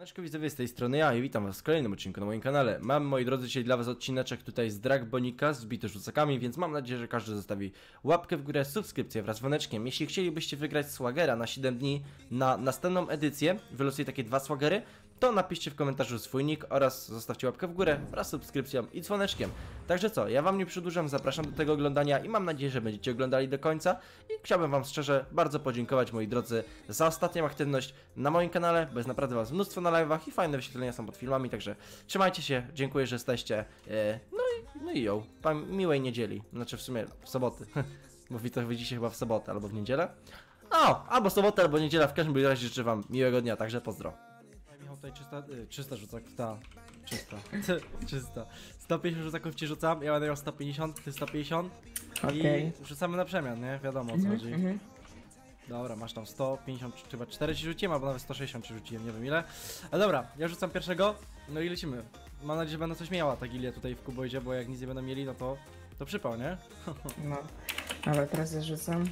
Widzowie, z tej strony ja i witam was w kolejnym odcinku na moim kanale. Mam, moi drodzy, dzisiaj dla was odcineczek tutaj z Dragbonika, zbity rzucakami, więc mam nadzieję, że każdy zostawi łapkę w górę, subskrypcję wraz z dzwoneczkiem. Jeśli chcielibyście wygrać swagera na 7 dni na następną edycję, wylosuję takie 2 swagery, to napiszcie w komentarzu swój nick oraz zostawcie łapkę w górę wraz z subskrypcją i dzwoneczkiem. Także co, ja wam nie przedłużam, zapraszam do tego oglądania i mam nadzieję, że będziecie oglądali do końca. I chciałbym wam szczerze bardzo podziękować, moi drodzy, za ostatnią aktywność na moim kanale, bo jest naprawdę was mnóstwo na live'ach i fajne wyświetlenia są pod filmami, także trzymajcie się, dziękuję, że jesteście. No i ją, miłej niedzieli, znaczy w sumie w soboty, bo wy to widzicie chyba w sobotę albo w niedzielę. Albo sobotę, albo niedziela, w każdym razie życzę wam miłego dnia, także pozdro. Michał tutaj 300 rzucak, ta, 300. 150 rzucaków ci rzucam, ja będę miał 150, ty 150 i rzucamy na przemian, nie? Wiadomo o co chodzi. Dobra, masz tam 150, chyba 4 ci rzuciłem, albo nawet 160 ci rzuciłem, nie wiem ile. Ale dobra, ja rzucam pierwszego, no i lecimy. Mam nadzieję, że będą coś miała ta gilia tutaj w Kuboidzie, bo jak nic nie będą mieli, no to przypał, nie? No, ale teraz ja rzucam.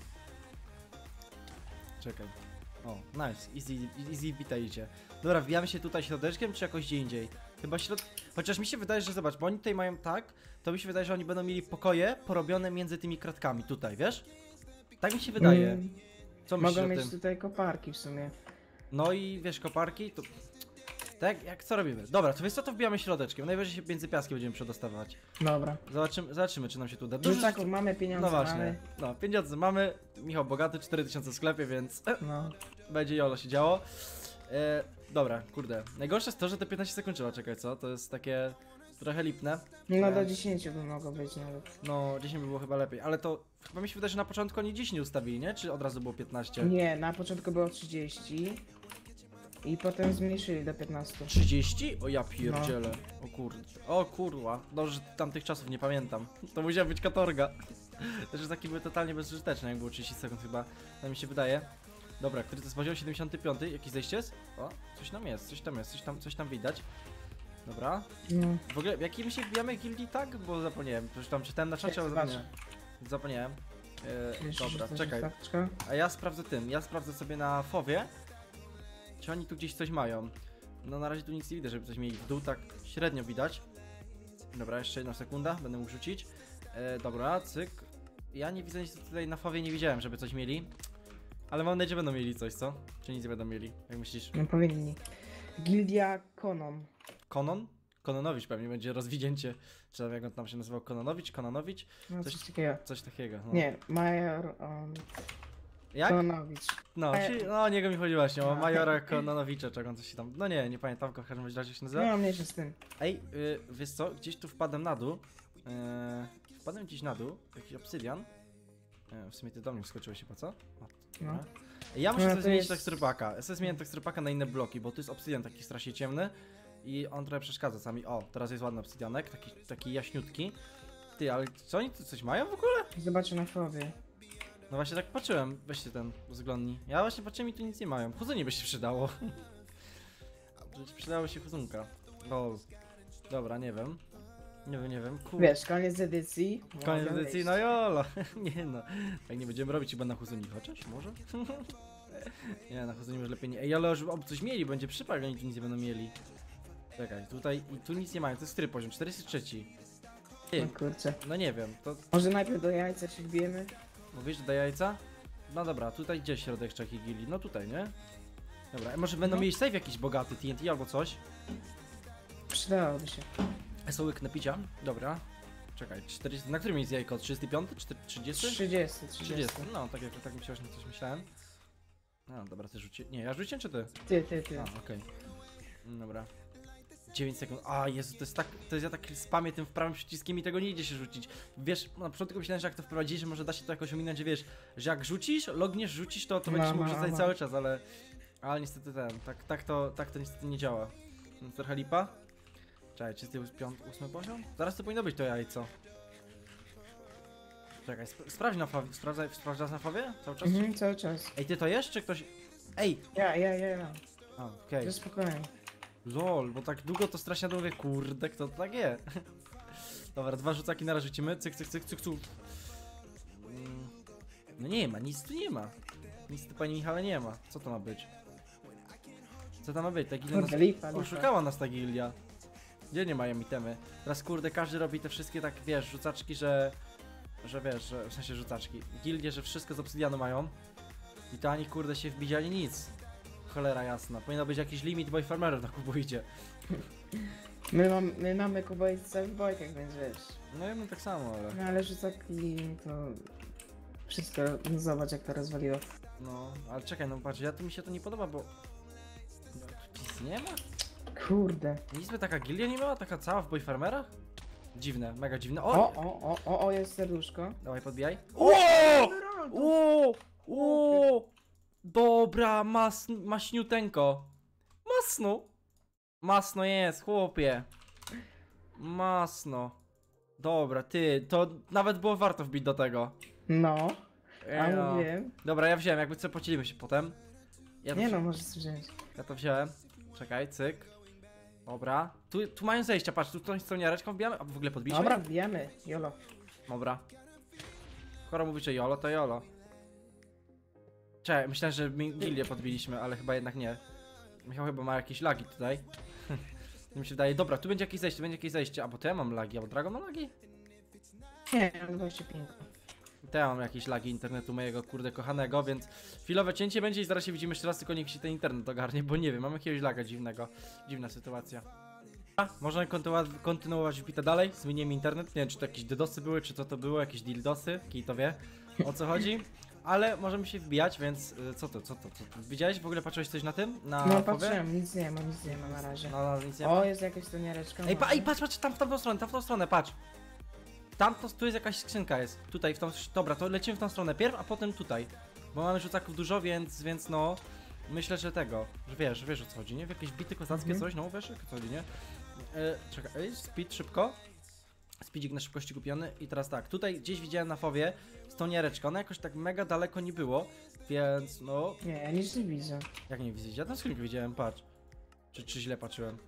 Czekaj. O, nice, easy witajcie. Dobra, wbijamy się tutaj środeczkiem, czy jakoś gdzie indziej? Chyba chociaż mi się wydaje, że zobacz, bo oni tutaj mają tak, to mi się wydaje, że oni będą mieli pokoje porobione między tymi kratkami tutaj, wiesz? Tak mi się wydaje. Co myślisz Mogą o mieć tym? tutaj koparki w sumie. No i wiesz, koparki, to... Tak, jak co robimy? Dobra, to wiesz co, to wbijamy środeczkiem, najwyżej się między piaski będziemy przedostawać. Dobra. Zobaczymy, czy nam się tu uda. Rzucaków mamy, pieniądze No właśnie, mamy. no pieniądze mamy, Michał bogaty, 4000 w sklepie, więc No. będzie jolo się działo. Dobra, kurde. Najgorsze jest to, że te 15 sekund trzeba czekać, co? To jest takie trochę lipne. No do 10 by mogło być nawet. No, 10 by było chyba lepiej, ale to chyba mi się wydaje, że na początku oni 10 nie ustawili, nie? Czy od razu było 15? Nie, na początku było 30 i potem zmniejszyli do 15. 30? O ja pierdzielę. O kurwa. No, że tamtych czasów nie pamiętam. To musiała być katorga. Że taki był totalnie bezużyteczny, jak było 30 sekund chyba. Tak mi się wydaje. Dobra, który to jest poziom 75? Jakiś zejście jest? O, coś tam jest, coś tam widać. Dobra. No. W ogóle, w jakim się wbijamy gildii tak? Bo zapomniałem. Przecież tam czytałem na czacie, ale zapomniałem. Dobra, czekaj. A ja sprawdzę sobie na FOWie, czy oni tu gdzieś coś mają. No na razie tu nic nie widzę, żeby coś mieli w dół, tak średnio widać. Dobra, jeszcze jedna sekunda, będę mógł rzucić. Dobra, cyk. Ja nie widzę nic tutaj na FOWie, nie widziałem, żeby coś mieli. Ale mam nadzieję, że będą mieli coś, co? Czy nic nie będą mieli, jak myślisz? No powinni. Gildia Konon. Konon? Kononowicz pewnie będzie rozwinięcie. Czy jak on tam się nazywał? Kononowicz? No coś takiego. Coś takiego. No. Nie, Major Jak? Kononowicz. No, no o niego mi chodzi właśnie, o Majora Kononowicza, czego on coś tam. No nie pamiętam, w każdym razie jak się nazywa. No, mniejszy z tym. Ej, wiesz co, gdzieś tu wpadłem na dół. Wpadłem gdzieś na dół, jakiś obsydian. W sumie ty do mnie wskoczyłeś chyba, co? O, No. ja muszę No, sobie to zmienić jest- teksturpaka. Ja sobie zmienię teksturpaka na inne bloki, bo tu jest obsydian taki strasznie ciemny. I on trochę przeszkadza sami. O, teraz jest ładny obsydianek, taki jaśniutki. Ty, ale co oni tu coś mają w ogóle? Zobaczę na fowie. No właśnie tak patrzyłem, weźcie ten uwzględnij. Ja właśnie patrzyłem i tu nic nie mają. Chudzenie by się przydało. Przydało się chudzunka. Lol. Dobra, nie wiem. Nie wiem, Wiesz, koniec edycji. Koniec Mogę edycji, wyjść. no jolo. Nie no. Tak nie będziemy robić chyba na chudzuni, chociaż może? Nie, na chudzuni może lepiej nie. Ej, ale żeby coś mieli, będzie przypał, oni tu nic nie będą mieli. Czekaj, tutaj i tu nic nie mają, to jest który poziom? 43. Ty, No kurczę. no nie wiem, to Może najpierw do jajca się wbijemy? mówisz, że do jajca? No dobra, tutaj gdzie środek Czech gili? No tutaj, nie? Dobra, a może będą No. mieli save jakiś bogaty, TNT albo coś? Przydałoby się. Esołyk na picia? Dobra. Czekaj, 40, na którym jest jajko? 35? 30? 30. No, tak mi się właśnie coś myślałem. No, dobra, ty rzuci... Nie, ja rzuciłem czy ty? Ty. A, okej. Dobra. 9 sekund. A, Jezu, to jest tak... To jest ja tak spamię tym w prawym przyciskiem i tego nie idzie się rzucić. Wiesz, na początku myślałem, że jak to wprowadzisz, że może da się to jakoś ominąć, że wiesz, że jak rzucisz, to będziesz mógł rzucać cały czas, ale... Ale niestety tak to niestety nie działa. Więc trochę lipa. Czekaj, czy to jest 8 poziom? Zaraz to powinno być to jajco. Czekaj, sprawdź na fawie. Sprawdzasz na fawie? Cały czas? Cały czas. Ej, ty to jesz, czy ktoś... Ej! Ja. A, okej. To spokojnie. Lol, bo tak długo to strasznie długo, kurde, kto to tak je? Dobra, 2 rzucaki na raz rzucimy, cyk. No nie ma, nic tu nie ma. Nic tu, panie Michale, nie ma. Co to ma być? Co tam ma być? Ta gildia nas... Kurde, lipa. Oszukała nas ta gildia. Gdzie nie mają itemy? Teraz kurde, każdy robi te wszystkie tak, wiesz, rzucaczki, że wiesz, że w sensie rzucaczki. Gildie, że wszystko z obsydianu mają. I to ani kurde się wbić, ani nic. Cholera jasna. Powinno być jakiś limit, bo i farmerów na kubu idzie. My mamy kubojce w bojkach, więc wiesz. No ja bym tak samo, ale... No ale rzucaki to... Wszystko, no zobacz jak to rozwaliło. No, ale czekaj, no patrz, mi się to nie podoba, bo... No, tu nic nie ma? Kurde. Nic by taka gildia nie miała? Taka cała w boyfarmerach? Dziwne, mega dziwne. O, jest serduszko. Dawaj, podbijaj. O! O! Dobra, maśniuteńko. Masno jest, chłopie. Masno. Dobra, ty, to nawet było warto wbić do tego. No, a Ja. mówiłem. Dobra, ja wziąłem, jakby co podzielimy się potem. Ja to Nie wzi- no, możesz wziąć. Ja to wziąłem. Czekaj, cyk. Dobra. Tu mają zejścia, patrz, tu tą stroniareczką wbijamy, a w ogóle podbiliśmy? Dobra, wbijamy. Jolo. Dobra. Skoro mówicie jolo, to jolo. Czekaj, myślałem, że my gildię podbiliśmy, ale chyba jednak nie. Michał chyba ma jakieś lagi tutaj. Mi się wydaje, dobra, tu będzie jakieś zejście, a bo to ja mam lagi, a bo Dragon ma lagi? Nie, mam 25. To ja mam jakieś lagi internetu mojego kurde kochanego, więc chwilowe cięcie będzie i zaraz się widzimy jeszcze raz, tylko niech się ten internet ogarnie, bo nie wiem, mam jakiegoś laga dziwnego. Dziwna sytuacja. Możemy kontynuować wbite dalej, zmienimy internet, nie wiem czy to jakieś DDoSy były, czy co to było, jakieś dildosy, kij to wie o co chodzi. Ale możemy się wbijać, więc co to? Widziałeś w ogóle, patrzyłeś coś na tym? Na No fowie? patrzyłem, nic nie ma na razie. No, nic nie ma. O, jest jakaś toniareczka. Ej, patrz, tam w tamtą stronę, patrz. Tu jest jakaś skrzynka jest, tutaj w tą, dobra, to lecimy w tą stronę pierw, a potem tutaj. Bo mamy rzucaków dużo, więc no, myślę, że tego, że wiesz o co chodzi, nie? W jakieś bity kozackie coś, no wiesz o co chodzi, nie? Czekaj, speed szybko. Speedzik na szybkości kupiony i teraz tak, tutaj gdzieś widziałem na fowie stoniareczkę, ona jakoś tak mega daleko nie było, więc no... Nie, ja nic nie widzę. Jak nie widzieć? Ja tam skrzynkę widziałem, patrz. Czy źle patrzyłem?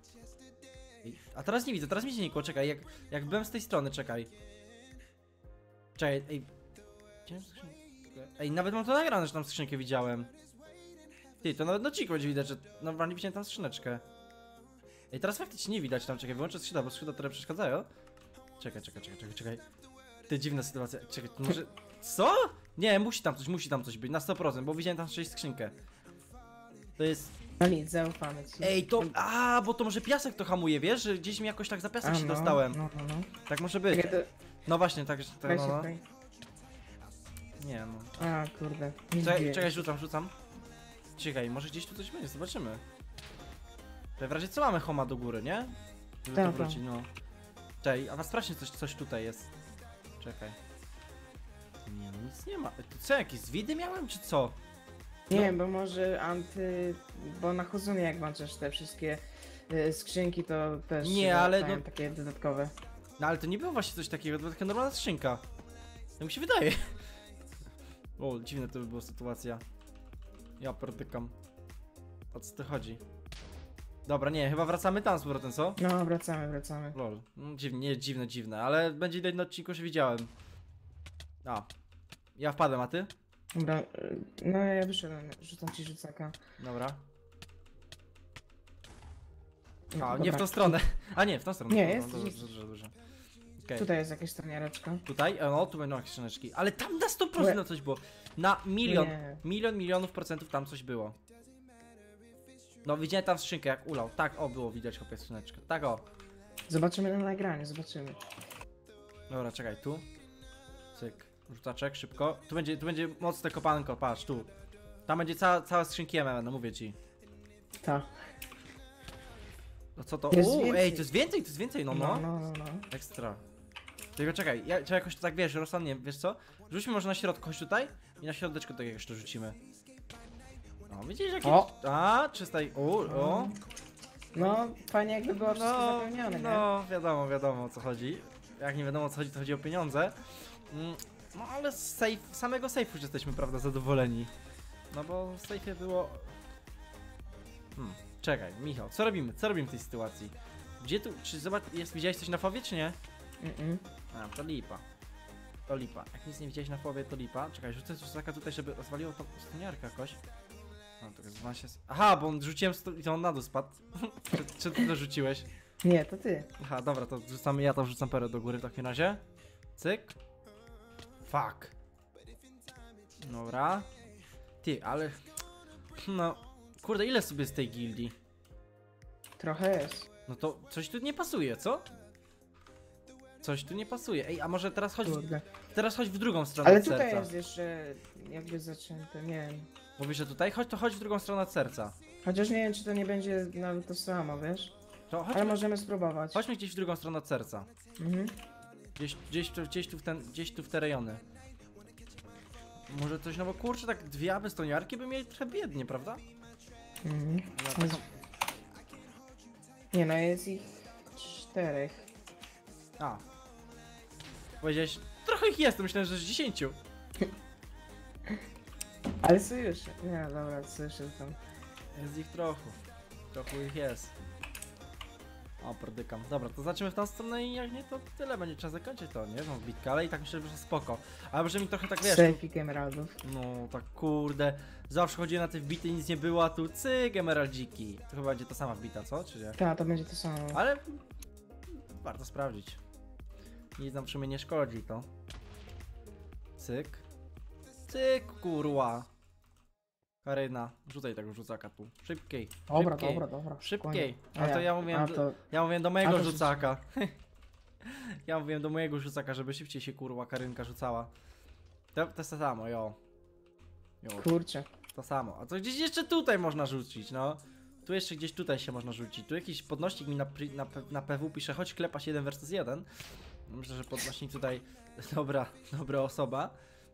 A teraz nie widzę, teraz mi się nie kło, czekaj, jak byłem z tej strony, czekaj. Czekaj, ej... Widziałem skrzynkę? Ej, nawet mam to nagrane, że tam skrzynkę widziałem. Ty, to nawet na ciku będzie widać, że normalnie widziałem tam skrzyneczkę. Ej, teraz faktycznie nie widać tam, czekaj, wyłączę skrzydła, bo skrzydła trochę przeszkadzają. Czekaj. Ty, dziwna sytuacja, czekaj, to może... Co? Nie, musi tam coś być, na 100%, bo widziałem tam strzelić skrzynkę. To jest... No nic, zaufamy ci. Ej, to... bo to może piasek to hamuje, wiesz? Że gdzieś mi jakoś tak za piasek się dostałem. No. Tak może być. Czekaj, to... No właśnie, tak, Weź no. się tutaj. Nie no. A, kurde. Nie Czekaj, wbiję. rzucam. Czekaj, może gdzieś tu coś będzie, zobaczymy. To w razie co mamy homa do góry, nie? Żeby to Tak, wrócić, no. Czekaj, a strasznie coś tutaj jest. Czekaj. Nie no, nic nie ma. To co, jakieś zwidy miałem, czy co? Nie wiem, bo może bo na Hozunie jak włączasz te wszystkie skrzynki, to też Nie, ale dają no- takie dodatkowe. No ale to nie było właśnie coś takiego, to była taka normalna skrzynka. Tak mi się wydaje. O, dziwna to by była sytuacja. Ja protykam. O co to chodzi? Dobra, nie, chyba wracamy tam z powrotem, co? No, wracamy. Lol. Dziwne, ale będzie widać na odcinku, że widziałem. A. Ja wpadłem, a ty? Dobra, no ja wyszedłem, rzucam ci rzucaka. Dobra. No, A, nie dobra. w tą stronę. A nie, w tą stronę. Nie, Dobra, jest, dobrze, jest. dobrze. Okej. Tutaj jest jakaś toniareczka. Tutaj? No, tu będą jakieś skrzyneczki. Ale tam na 100% na coś było. Na milion. Nie. Milionów procentów tam coś było. No, widziałem tam skrzynkę jak ulał. Tak, było widać chłopie skrzyneczkę. Tak, Zobaczymy na nagraniu, zobaczymy. Dobra, czekaj, tu. Cyk. Rzucaczek, szybko. Tu będzie mocne kopanko, patrz, tu. Tam będzie cała skrzynki MM, no mówię ci. Ta. No co to? Jest Ej, więcej. to jest więcej, no. No. Ekstra. Tylko czekaj, trzeba jakoś to tak, wiesz, rozsądnie, wiesz co? Rzućmy może na środku, chodź tutaj i na środeczku tak jakoś to rzucimy. No, widzisz jakie... O! A, 300 o. No, fajnie jakby było wszystko zapełnione, nie? No, wiadomo o co chodzi. Jak nie wiadomo o co chodzi, to chodzi o pieniądze. No ale z samego safe'u już jesteśmy, prawda, zadowoleni. No bo w safe'ie było... Czekaj, Michał, co robimy? Co robimy w tej sytuacji? Gdzie tu, widziałeś coś na fowie, czy nie? A, to lipa. To lipa. Jak nic nie widziałeś na fowie, to lipa. Czekaj, rzucę rzucaka tutaj, żeby rozwaliło tą stoniarkę jakoś. No, to jest 12... Aha, bo on rzuciłem i to on na dół spadł. Czy ty to rzuciłeś? Nie, to ty. Aha, dobra, to rzucamy, ja to wrzucam perę do góry w takim razie. Cyk. Fuck. Dobra. Ty, ale... No... Kurde, ile sobie z tej gildii? Trochę jest. No to coś tu nie pasuje, co? Coś tu nie pasuje. Ej, a może Kurde. teraz chodź w drugą stronę Ale od tutaj serca. jest jeszcze jakby zacięte, nie wiem. Mówisz, że tutaj? Chodź w drugą stronę od serca. Chociaż nie wiem, czy to nie będzie nawet to samo, wiesz? To Ale chodźmy, możemy spróbować. chodźmy gdzieś w drugą stronę od serca. Mhm. Gdzieś tu w te rejony. Może coś, no bo kurczę, tak dwie abystoniarki by mieli trochę biednie, prawda? Mhm. No, taką... Nie no, jest ich 4. A. Powiedziałeś, trochę ich jest, myślałem, że jest 10. Ale sojusze. Nie, dobra, sojusze tam. Jest ich trochę. Trochę ich jest. O, prodykam. Dobra, to zaczniemy w tą stronę i jak nie, to tyle. Będzie trzeba zakończyć to, nie? No, bitkę, ale i tak myślę, że spoko. Ale może mi trochę tak, wiesz... Sejfik emeraldów. No, tak kurde. Zawsze chodziłem na te wbity, nic nie było, a tu cyk, emeraldziki. To chyba będzie ta sama wbita, co? Czy nie? Tak, to będzie to samo. Ale... warto sprawdzić. Nic nam w sumie nie szkodzi to. Cyk. Cyk, kurwa. Karyna, rzucaj tego rzucaka tu. Szybkiej. Dobra, szybkiej. dobra. Szybkiej. A A to ja mówiłem, ja mówiłem do mojego to rzucaka. Ja mówiłem do mojego rzucaka, żeby szybciej się kurwa Karynka rzucała. To jest to samo, jo. Kurczę. To samo. A to gdzieś jeszcze tutaj można rzucić, no. Tu jeszcze gdzieś tutaj się można rzucić. Tu jakiś podnośnik mi na PW pisze, chodź klepać 1 versus 1. Myślę, że podnośnik tutaj dobra osoba.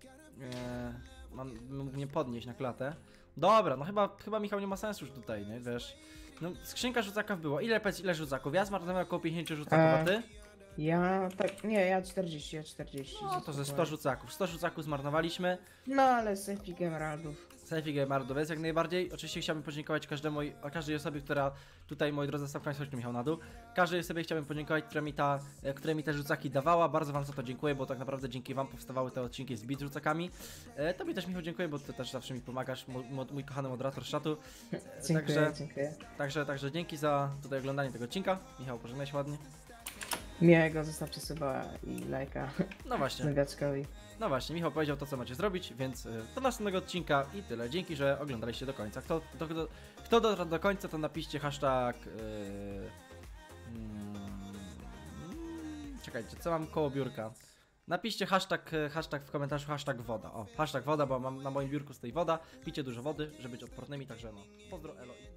Mógł mnie podnieść na klatę. Dobra, no chyba Michał nie ma sensu już tutaj, nie? Wiesz. No, skrzynka rzucaków było. Ile rzucaków? Ja zmarnowałem około 50 rzucaków, a ty? Ja tak, nie, ja 40. No to ze 100 rzucaków. 100 rzucaków zmarnowaliśmy. No ale sejfik emeraldów. Selfie Gamerdo, więc jak najbardziej. Oczywiście chciałbym podziękować każdej osobie, która tutaj, moi drodzy, stawka chodź tu Michał na dół. Każdej osobie chciałbym podziękować, która mi te rzucaki dawała. Bardzo wam za to dziękuję, bo tak naprawdę dzięki wam powstawały te odcinki z beat rzucakami. Tobie też Michał dziękuję, bo ty też zawsze mi pomagasz, mój kochany moderator czatu. Dziękuję. Także dzięki za tutaj oglądanie tego odcinka. Michał, pożegnaj się ładnie. Miłego, zostawcie suba i lajka No właśnie. Zębiaczkowi. No właśnie, Michał powiedział to, co macie zrobić, więc do następnego odcinka i tyle. Dzięki, że oglądaliście do końca. Kto dotarł do końca, to napiszcie hashtag... czekajcie, co mam koło biurka? Napiszcie hashtag w komentarzu, hashtag woda. O, hashtag woda, bo mam na moim biurku stoi woda. Picie dużo wody, żeby być odpornymi, także no. Pozdro, elo.